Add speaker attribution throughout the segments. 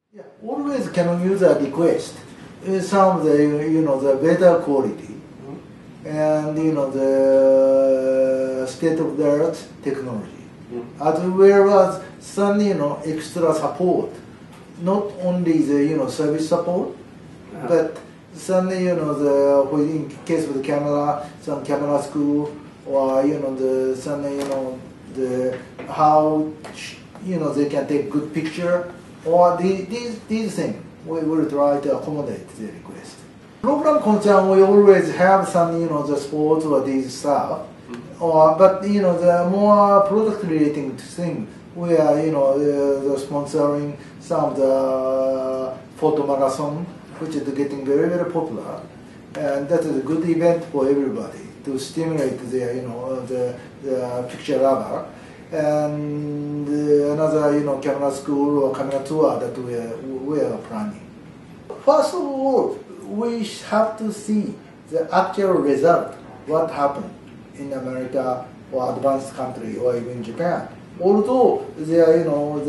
Speaker 1: Yeah, always Canon user request some of the the better quality and the state-of-the-art technology, as well as some extra support, not only the service support, but some in case of the camera, some camera school, or the how they can take good picture, or these things we will try to accommodate the request. Program concern, we always have some the sports or these stuff, but the more product relating thing, we are the sponsoring some of the photo marathon, which is getting very very popular, and that is a good event for everybody to stimulate their the picture lover. And another camera school or camera tour that we are planning. First of all, we have to see the actual result, what happened in America or advanced country or even Japan. Although the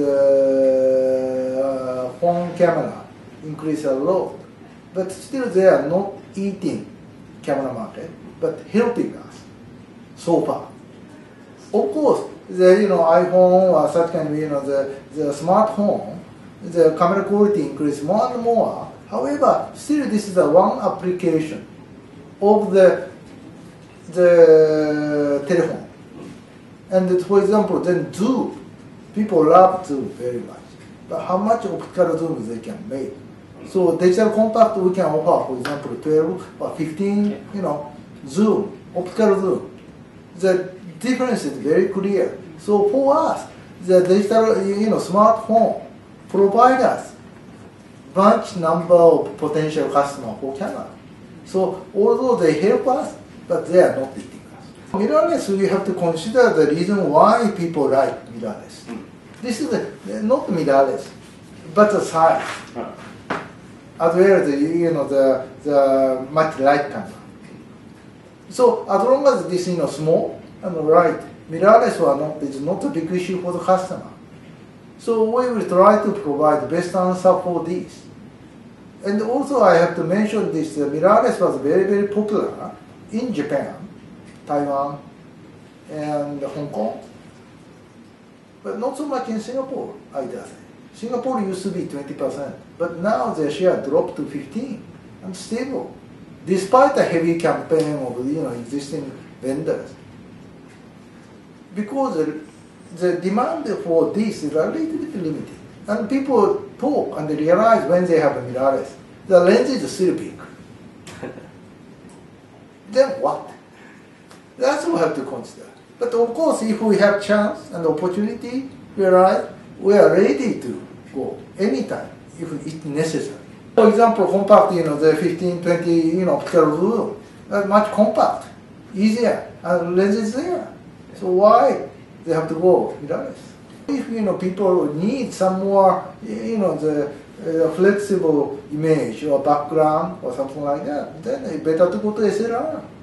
Speaker 1: phone camera increase a lot, but still they are not eating camera market, but helping us so far. Of course, the iPhone or such kind of the smartphone, the camera quality increase more and more. However, still this is one application of the telephone. And for example, then zoom, people love zoom very much. But how much optical zoom they can make? So digital compact we can offer, for example, 12 or 15, zoom, optical zoom. The difference is very clear. So for us, the digital, smartphone provide us bunch number of potential customers for camera. So although they help us, but they are not eating us. Mirrorless, we have to consider the reason why people like mirrorless. This is not mirrorless, but the size, as well as the much light camera. So as long as this small and light, mirrorless or not, is not a big issue for the customer. So we will try to provide the best answer for this. And also I have to mention this, mirrorless was very, very popular in Japan, Taiwan, and Hong Kong, but not so much in Singapore either. Singapore used to be 20%, but now their share dropped to 15% and stable, despite a heavy campaign of existing vendors. Because the demand for this is a little bit limited. And people talk and they realize when they have a mirrorless, the lens is still big. Then what? That's what we have to consider. But of course, if we have chance and opportunity, we are ready to go anytime if it's necessary. For example, compact, the 15, 20, optical zoom, much compact, easier, and lens is there. So why they have to go mirrorless? If people need some more the flexible image or background or something like that, then it's better to go to SLR.